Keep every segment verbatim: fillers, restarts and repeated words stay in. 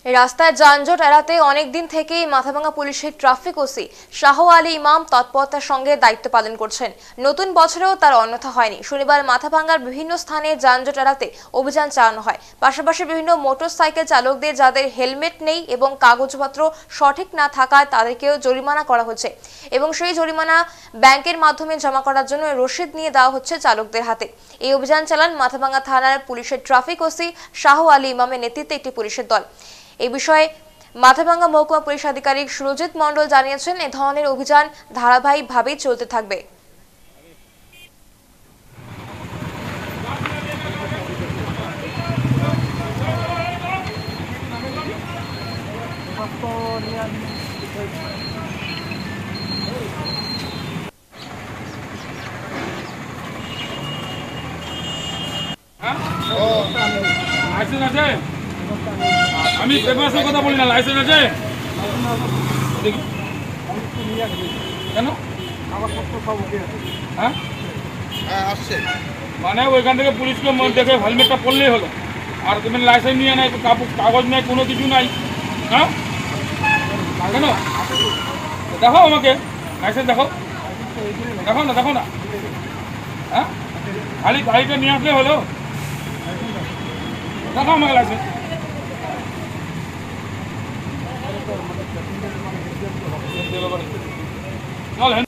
রাস্তায় যানজট এড়াতে অনেকদিন থেকেই মাথাভাঙ্গা পুলিশের ট্রাফিক ওসি শাহ আলী ইমাম তৎপরতার সঙ্গে দায়িত্ব পালন করছেন। নতুন বছরেও তার অন্যথা হয়নি। শনিবার মাথাভাঙ্গার বিভিন্ন স্থানে যানজট এড়াতে অভিযান চালানো হয়। পাশাপাশি বিভিন্ন মোটরসাইকেল চালকদের যাদের হেলমেট নেই এবং কাগজপত্র সঠিক না থাকায় তাদেরকেও জরিমানা করা হচ্ছে এবং সেই জরিমানা ব্যাংকের মাধ্যমে জমা করার জন্য রসিদ নিয়ে দেওয়া হচ্ছে চালকদের হাতে। এই অভিযান চালান মাথাভাঙ্গা থানার পুলিশের ট্রাফিক ওসি শাহ আলী ইমামের নেতৃত্বে একটি পুলিশের দল। এই বিষয়ে মাথাভাঙ্গা মহকুমা পুলিশ আধিকারিক সুরজিৎ মণ্ডল জানিয়েছেন, এই ধরনের অভিযান ধারাবাহিকভাবেই চলতে থাকবে। আমি পেপারসের কথা বলি না, লাইসেন্স আছে কেন? হ্যাঁ আসছে মানে ওইখান থেকে পুলিশকে দেখে হেলমেটটা পরলেই হলো, আর তুমি লাইসেন্স নিয়ে নাই, কাগজ নেই, কোনো কিছু নাই। হ্যাঁ কেন? দেখো আমাকে লাইসেন্স, দেখো দেখো না দেখো না হ্যাঁ খালি গাড়িটা নিয়ে আসলে হলো, দেখো আমাকে লাইসেন্স। চল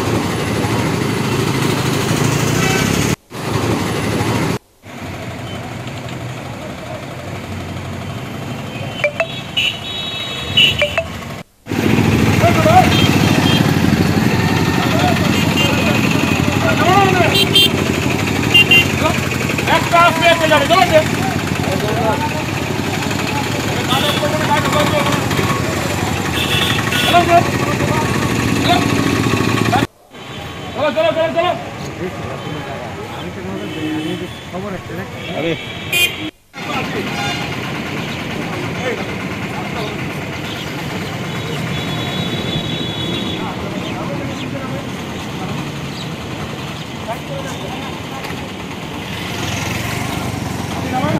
একটা আসলে একটা যাবে, চলো চলো চলো চলো চলো।